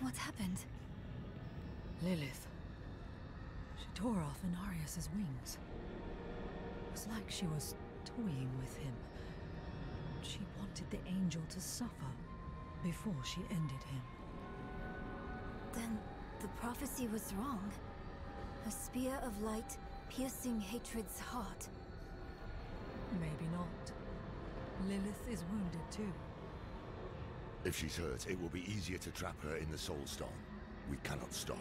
What happened? Lilith. She tore off Inarius's wings. It was like she was toying with him. She wanted the angel to suffer before she ended him. Then the prophecy was wrong. A spear of light piercing hatred's heart. Maybe not. Lilith is wounded too. If she's hurt, it will be easier to trap her in the Soul Stone. We cannot stop.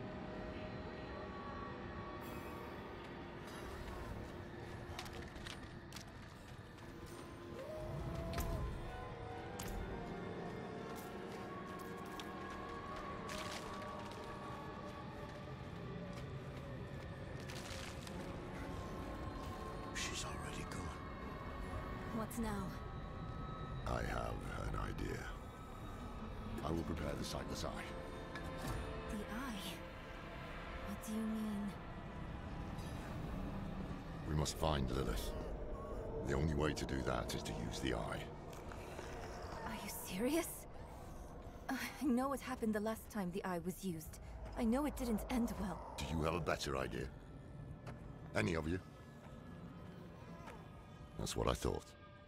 She's already gone. What now? I have an idea. I will prepare the Sightless Eye. The eye? What do you mean? We must find Lilith. The only way to do that is to use the Eye. Are you serious? I know what happened the last time the eye was used. I know it didn't end well. Do you have a better idea? Any of you? That's what I thought.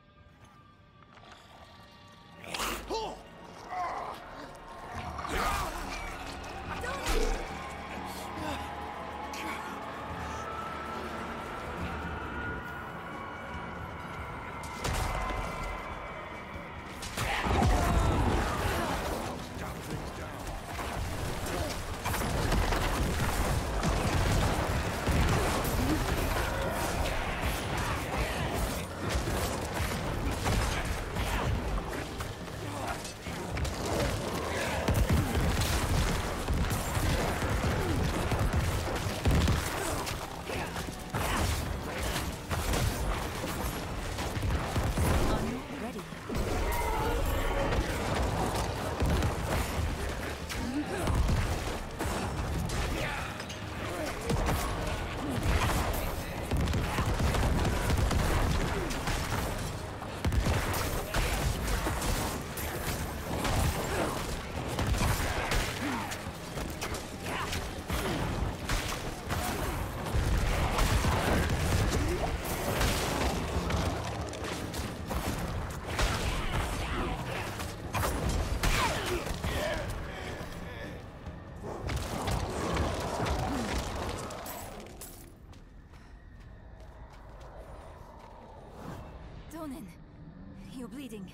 Donan, you're bleeding.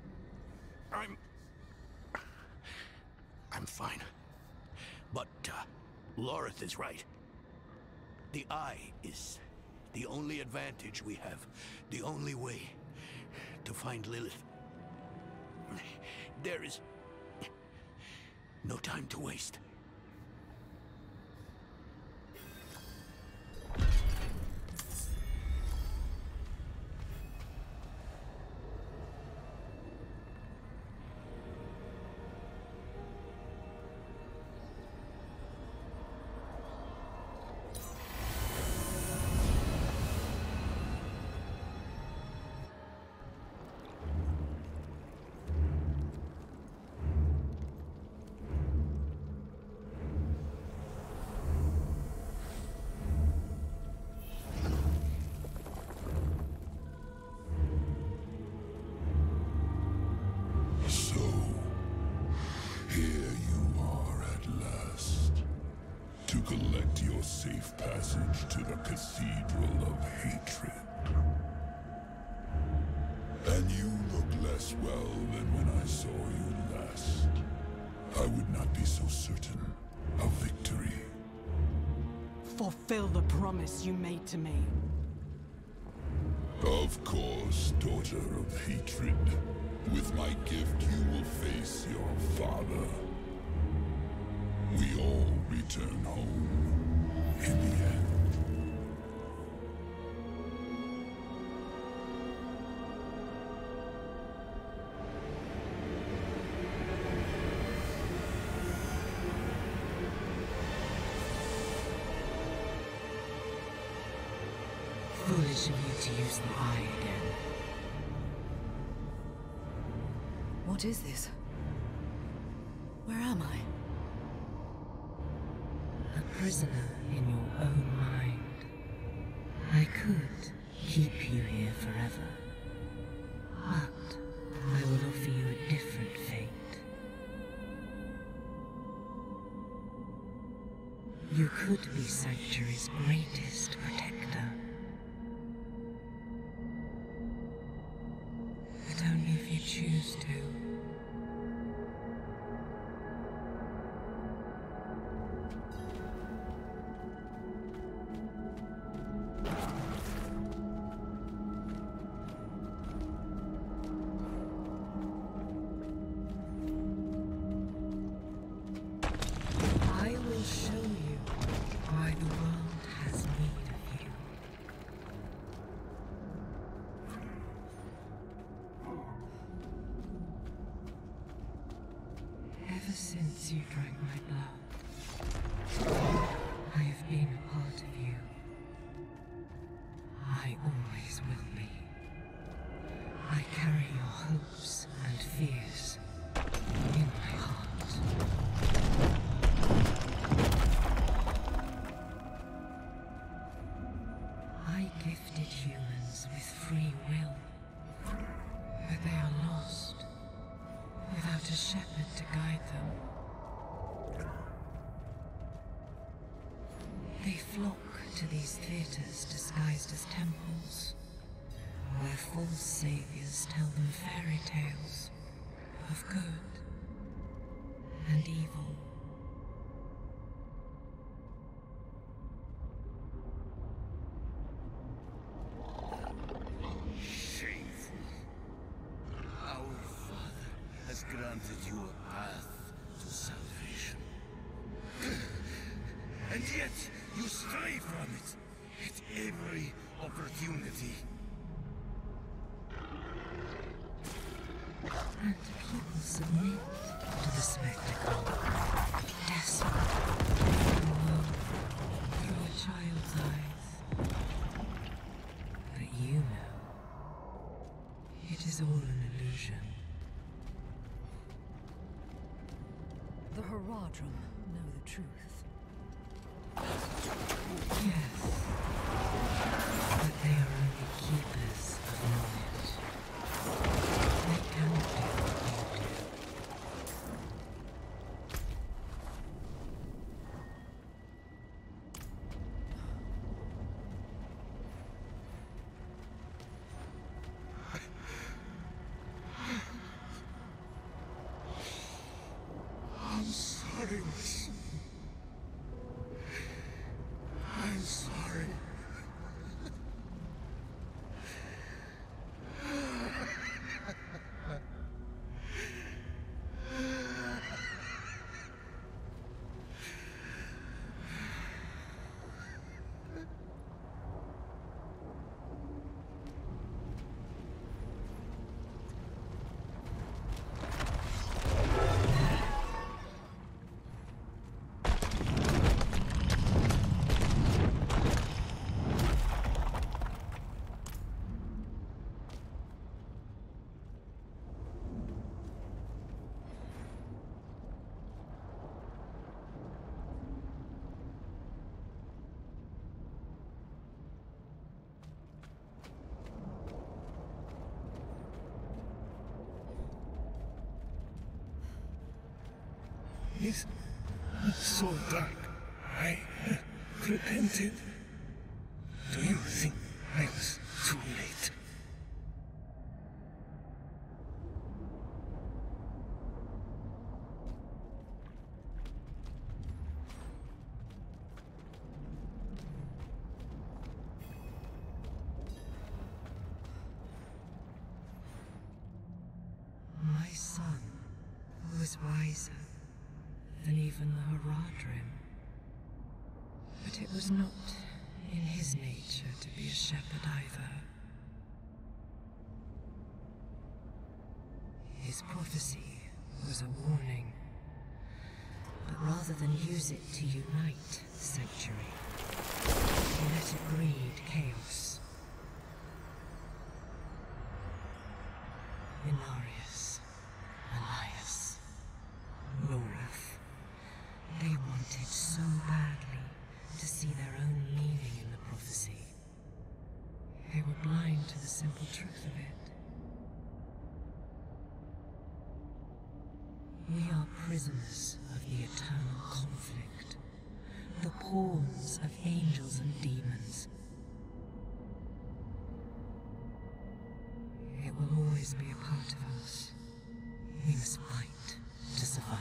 I'm fine. But, Lorith is right. The Eye is the only advantage we have. The only way to find Lilith. There is no time to waste. Safe passage to the Cathedral of Hatred. And you look less well than when I saw you last. I would not be so certain of victory. Fulfill the promise you made to me. Of course, daughter of hatred. With my gift, you will face your father. We all return home. In the end. Foolish of you to use the Eye again. What is this? Where am I? prisoner in your own mind. I could keep you here forever, but I will offer you a different fate. You could be Sanctuary's greatest protector. But only if you choose to. I will show you why the world has need of you. Ever since you drank my blood, I have been a part of you. I always will be. I carry your hopes and fears in my heart. I gifted humans with free will, but they are lost without a shepherd to guide them. They flock to these theaters disguised as temples, where false saviors tell them fairy tales of good and evil. Shameful. Our Father has granted you a path to salvation. And yet, you stray from it at every opportunity. And people submit to the spectacle, desperate for the world through a child's eyes. But you know, it is all an illusion. The Haradrim know the truth. Yes, but they are only keepers of knowledge. They cannot do what you do. I'm sorry, my son. I'm sorry. It's so dark. I repented. Do you think I was too late? My son was wiser than even the Haradrim. But it was not in his nature to be a shepherd either. His prophecy was a warning. But rather than use it to unite Sanctuary, he let it breed chaos. Inarius, Elias, Lorath, they wanted so badly the simple truth of it. We are prisoners of the eternal conflict, the pawns of angels and demons. It will always be a part of us. We must fight to survive.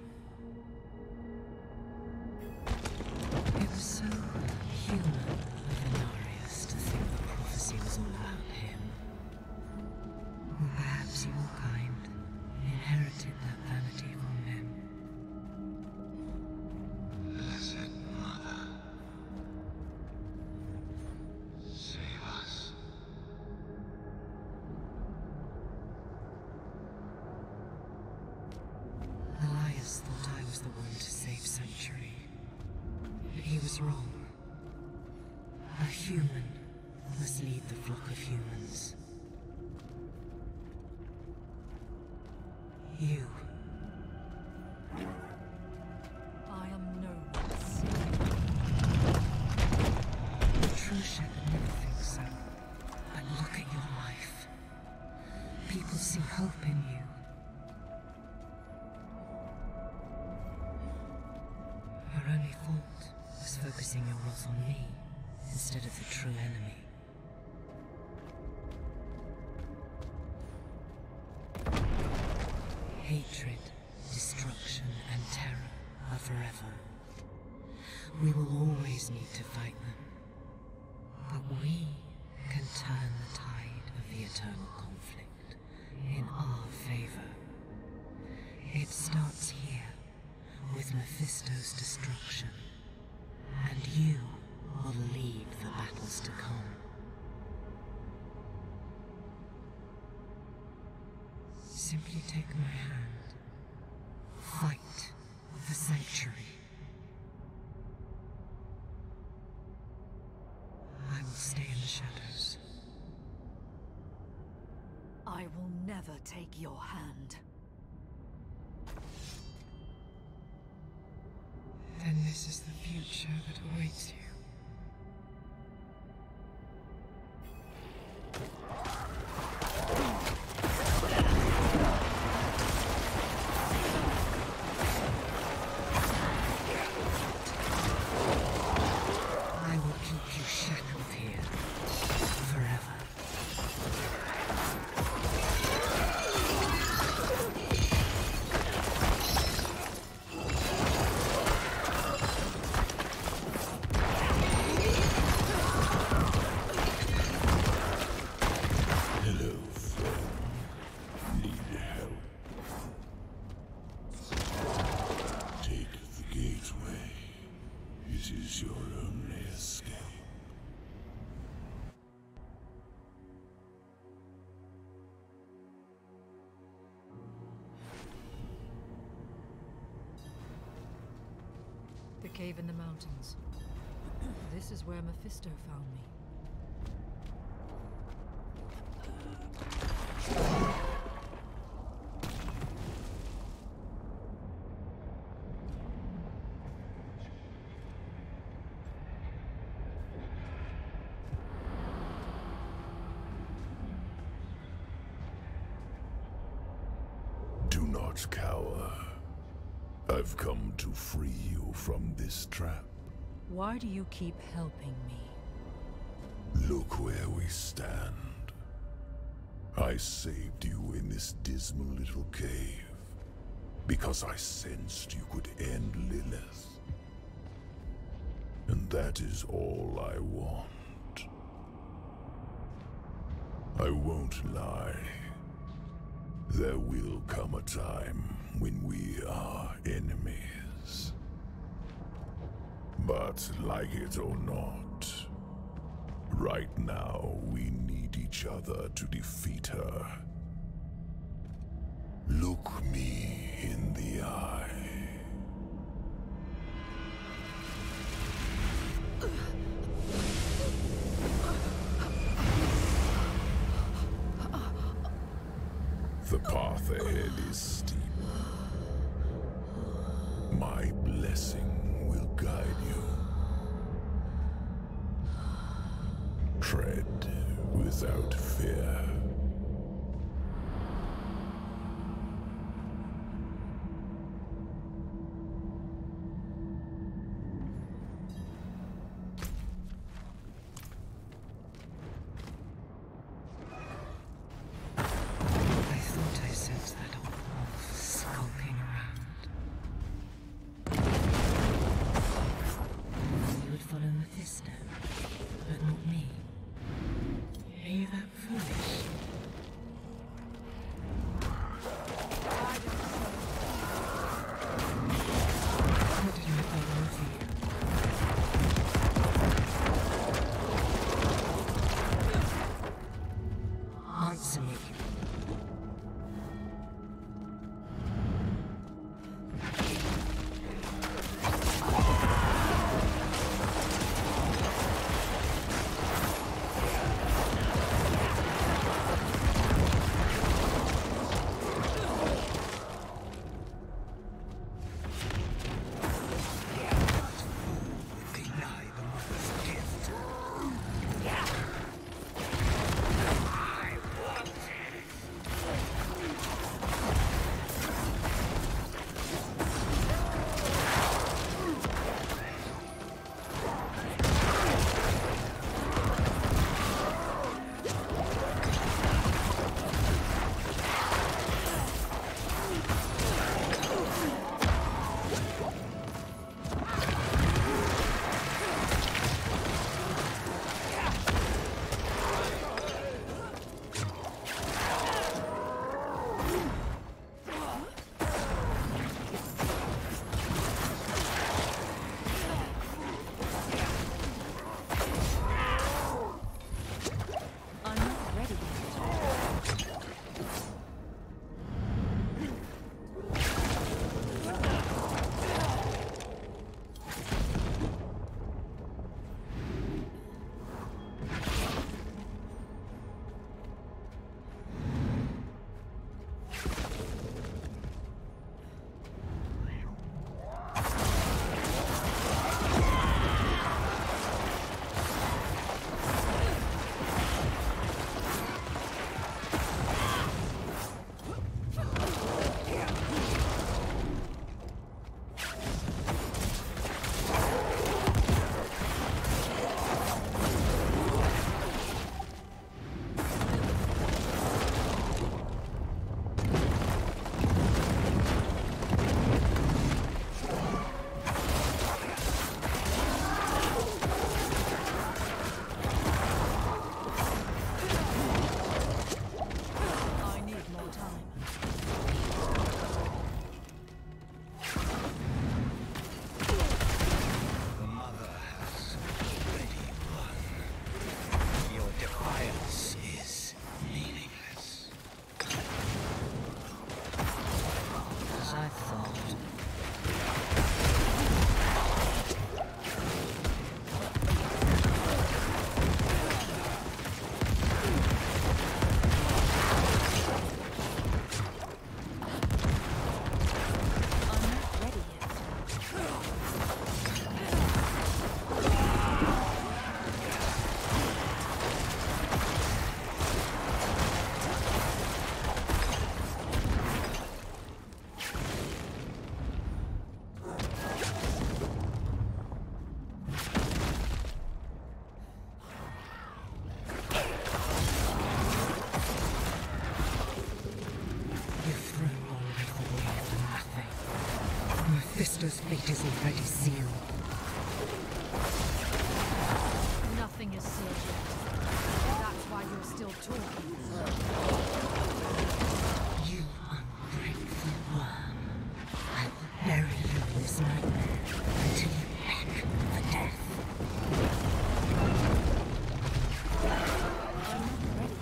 It was so human of Inarius to think the prophecy was all about him. Or perhaps your kind inherited that vanity from him. Blessed Mother, save us. Elias thought I was the one to save Sanctuary. But he was wrong. A human must lead the flock of humans. You. I am no less. The true shepherd never thinks so. But look at your life. People see hope in you. Your only fault was focusing your wrath on me instead of the true enemy. Hatred, destruction, and terror are forever. We will always need to fight them. But we can turn the tide of the eternal conflict in our favor. It starts here, with Mephisto's destruction, and you will lead the battles to come. Simply take my hand. Fight for Sanctuary. I will stay in the shadows. I will never take your hand. Then this is the future that awaits you. I will keep you shackled here forever. Hello, friend. Need help? Take the gateway. It is your only escape. The cave in the mountains. This is where Mephisto found me. Do not cower. I've come to free you from this trap. Why do you keep helping me? Look where we stand. I saved you in this dismal little cave because I sensed you could end Lilith. And that is all I want. I won't lie. There will come a time when we are enemies. But like it or not, right now we need each other to defeat her. Look me in the eye. The path ahead is steep. My blessing will guide you. tread without fear. I thought I sensed that old wolf skulking around. You would follow Mephisto, but not me. Are you that foolish? What did my father offer you? Answer me. Deny the mother's gift. I'm not ready yet. I need more time. The mother has already won. Your defiance is meaningless. As I thought. I'm not ready yet. You've thrown all of it away for nothing. Mephisto's fate is already sealed. Nothing is sealed yet. That's why you're still talking. You ungrateful worm. I will bury you in this nightmare until you hack for death. I'm not ready.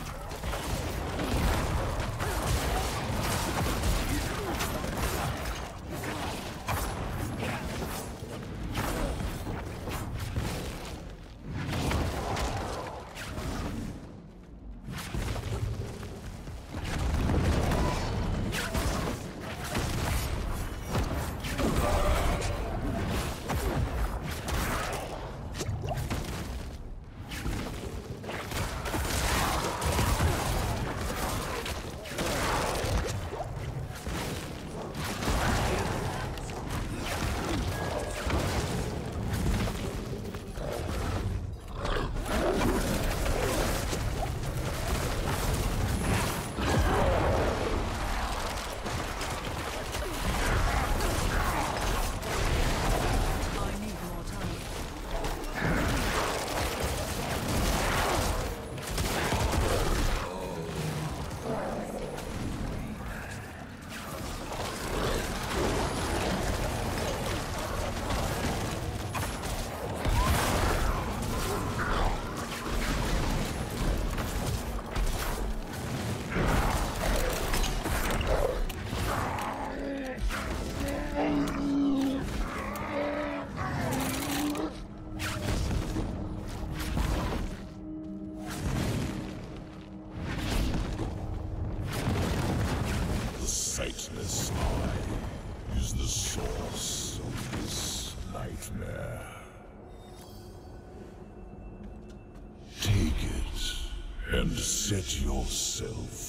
sightless eye is the source of this nightmare. Take it and set yourself